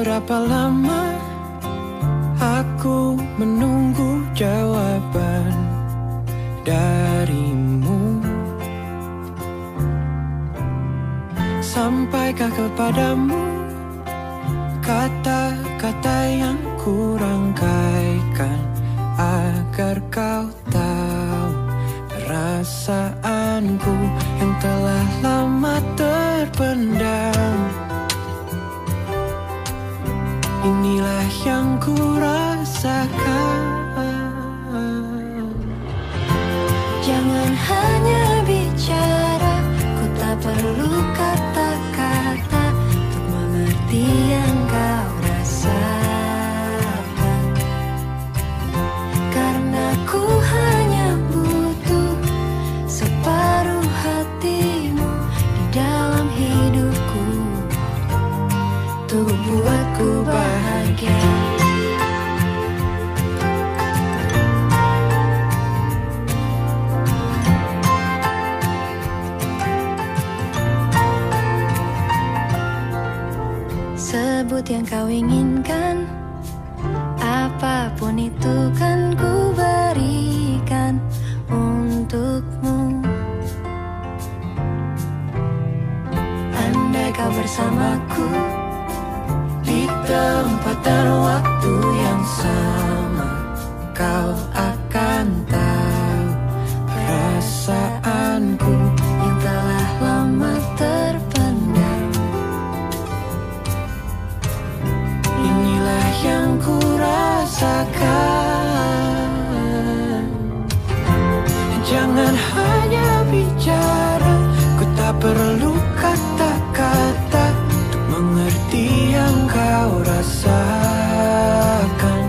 Berapa lama aku menunggu jawaban darimu? Sampaikah kepadamu kata-kata yang kurangkaikan, agar kau tahu perasaanku yang telah lama terpendam. Inilah yang ku rasakan. Jangan hanya bicara, ku tak perlu kata-kata untuk mengerti yang kau rasakan. Karena ku hanya butuh separuh hatimu di dalam hidupku, untuk buatku bahagia. Sebut yang kau inginkan, apapun itu kan ku berikan untukmu. Andai kau bersamaku di tempat dan waktu yang sama, kau akan tahu perasaanku yang telah lama terpendam. Inilah yang ku rasakan. Jangan hanya bicara, ku tak perlu kata-kata untuk mengerti yang kau rasakan.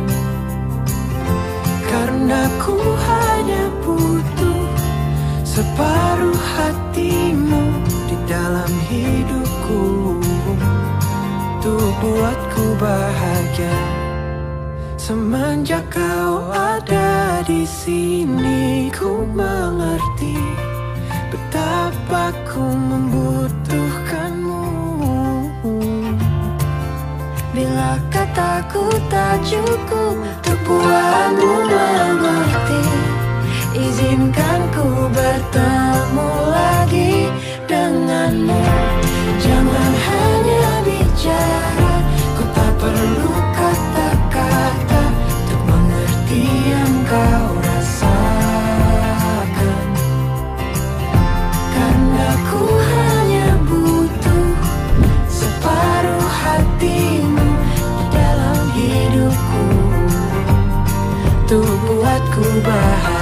Karena ku hanya butuh separuh hatimu di dalam hidupku, untuk buatku bahagia. Semenjak kau ada di sini, ku mengerti betapa ku membutuhkanmu. Bila kataku tak cukup untuk buatmu mengerti, izinkan ku bertemu lagi denganmu. Jangan hanya bicara, ku tak perlu kata-kata untuk mengerti yang kau rasakan. Karena ku hanya butuh separuh hatimu di dalam hidupku, untuk buatku bahagia.